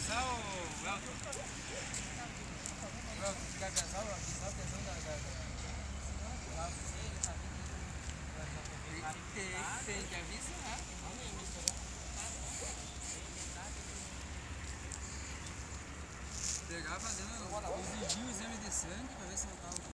avisar o Elton? O Elton, tu quer avisar a atenção da... Tem que avisar. Pegar fazendo, exigir o exame de sangue pra ver se não tá